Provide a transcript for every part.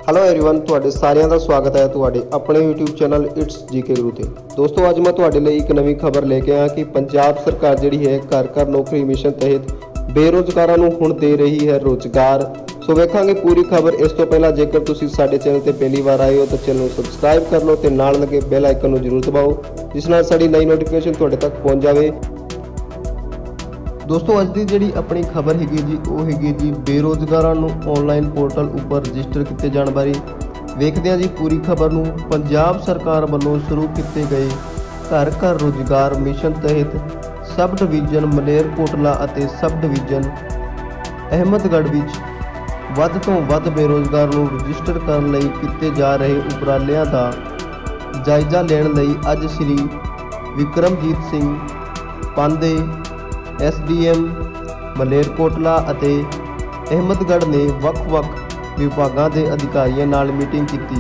Hello everyone, ਤੁਹਾਡੇ ਸਾਰਿਆਂ ਦਾ ਸਵਾਗਤ ਹੈ ਤੁਹਾਡੇ ਆਪਣੇ YouTube channel it's GK Guru ਤੇ। ਦੋਸਤੋ ਅੱਜ ਮੈਂ ਤੁਹਾਡੇ ਲਈ ਇੱਕ ਨਵੀਂ ਖਬਰ ਲੈ ਕੇ ਆਇਆ ਕਿ ਪੰਜਾਬ ਸਰਕਾਰ ਜਿਹੜੀ ਹੈ ਘਰ ਘਰ ਨੌਕਰੀ ਮਿਸ਼ਨ ਤਹਿਤ ਬੇਰੋਜ਼ਗਾਰਾਂ ਨੂੰ ਹੁਣ ਦੇ ਰਹੀ ਹੈ ਰੋਜ਼ਗਾਰ। ਸੋ ਵੇਖਾਂਗੇ ਪੂਰੀ ਖਬਰ। ਇਸ ਤੋਂ ਪਹਿਲਾਂ ਜੇਕਰ ਤੁਸੀਂ ਸਾਡੇ ਚੈਨਲ ਤੇ ਪਹਿਲੀ ਵਾਰ ਆਏ ਹੋ ਤਾਂ ਚੈਨਲ ਨੂੰ ਸਬਸਕ੍ਰਾਈਬ ਕਰ ਲਓ ਤੇ ਨਾਲ ਲੱਗੇ ਬੈਲ ਆਈਕਨ ਨੂੰ ਜ਼ਰੂਰ ਦਬਾਓ ਜਿਸ ਨਾਲ ਸਾਡੀ ਨਈ ਨੋਟੀਫਿਕੇਸ਼ਨ ਤੁਹਾਡੇ ਤੱਕ ਪਹੁੰਚ ਜਾਵੇ। दोस्तों अज की जी अपनी खबर हैगी जी वो हैगी जी बेरोजगारों को ऑनलाइन पोर्टल उपर रजिस्टर किए जाने बारे वेखते हैं जी पूरी खबर। पंजाब सरकार वालों शुरू किए गए घर घर रोजगार मिशन तहत सब डिवीजन मलेरकोटला और सब डिवीजन अहमदगढ़ विच वध तो वध बेरोजगार को रजिस्टर करने किए जा रहे उपरालियां का जायजा लेने लई अज श्री विक्रमजीत सिंह पांदे SDM मलेरकोटला ਅਤੇ अहमदगढ़ ने ਵੱਖ-ਵੱਖ विभागों के अधिकारियों नाल मीटिंग की।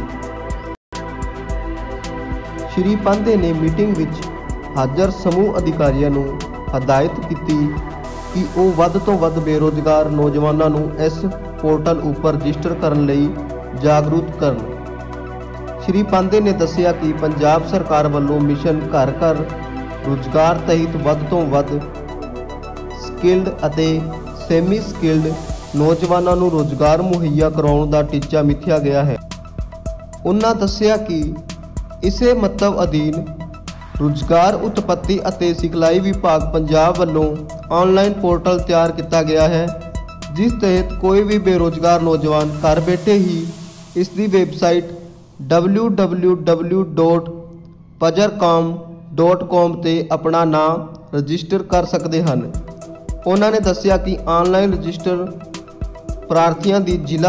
श्री पांदे ने मीटिंग विच हाज़र समूह अधिकारियों को हदायत की कि वो वध तो वध बेरोजगार नौजवानों को इस पोर्टल उपर रजिस्टर करने लई जागरूक करन। श्री पांदे ने दस्सिया कि पंजाब सरकार वालों मिशन घर घर रोजगार तहत वध तो वध स्किल्ड ਅਤੇ ਸੈਮੀ ਸਕਿल्ड नौजवानों ਨੂੰ रोजगार मुहैया कराने का टीचा मिथ्या गया है। उन्होंने दस्सिया कि इसे मतलब अधीन रोजगार उत्पत्ति ਅਤੇ सिखलाई विभाग पंजाब वालों ऑनलाइन पोर्टल तैयार किया गया है जिस तहत कोई भी बेरोजगार नौजवान घर बैठे ही इसकी वेबसाइट www.pazharcom.com ते अपना नाम रजिस्टर कर सकते हैं। उन्होंने दस्सिया कि ऑनलाइन रजिस्टर प्रार्थियों की जिला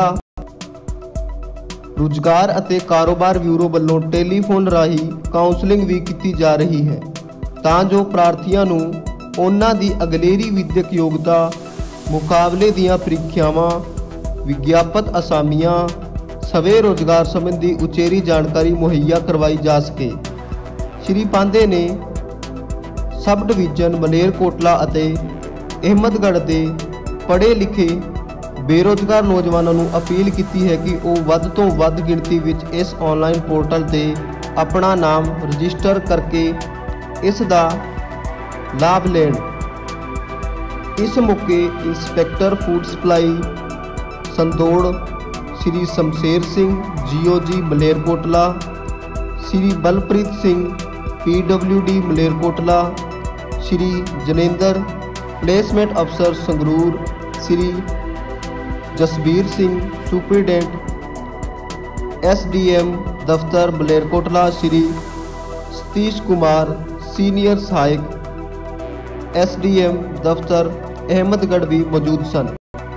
रोजगार ਅਤੇ कारोबार ब्यूरो वालों टेलीफोन राही काउंसलिंग भी की जा रही है तां जो प्रार्थियों को उन्हां दी अगलेरी विद्यक योग्यता मुकाबले दीयां ਪ੍ਰੀਖਿਆਵਾਂ विज्ञापित असामियां सवे रोजगार संबंधी उचेरी जानकारी मुहैया करवाई जा सके। श्री पांदे ने सब डिवीजन मलेरकोटला ਅਤੇ अहमदगढ़ के पढ़े लिखे बेरोजगार नौजवानों को अपील की है कि वो वध तो वध गिणती विच इस ऑनलाइन पोर्टल ते अपना नाम रजिस्टर करके इसका लाभ लेण। इस मौके inspector food supply Sandaur Shri Shamsher Singh GOG Malerkotla, Shri Balpreet Singh PWD Malerkotla, Shri Janendra placement अफसर संगरूर, श्री जसबीर सिंह सुपरिटेंडेंट SDM दफ्तर मलेरकोटला, श्री सतीश कुमार सीनियर सहायक SDM दफ्तर अहमदगढ़ भी मौजूद सन।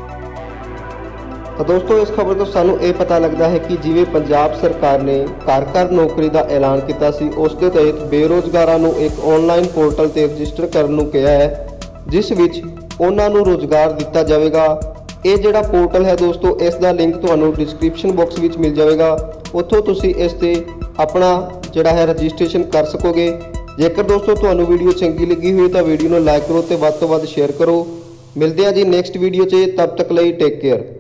तो दोस्तों इस खबर तो सानू ये पता लगता है कि जिवें पंजाब सरकार ने घर घर नौकरी का ऐलान किया सी उस दे तहत बेरोजगारों को एक ऑनलाइन पोर्टल ते रजिस्टर करने को कहा है जिस विच उन्हां नूं रोजगार दिता जाएगा। ये जिहड़ा पोर्टल है दोस्तों इसका लिंक तुहानूं डिस्क्रिप्शन बॉक्स में मिल जाएगा, उत्थों तुसीं इस ते अपना जिहड़ा है रजिस्ट्रेशन कर सकोगे। जेकर दोस्तों तुहानूं वीडियो चंगी लगी हुई तो वीडियो नूं लाइक करो तो वध तो वध शेयर करो। मिलते हैं जी नैक्सट वीडियो 'च, तब तक लई टेक केयर।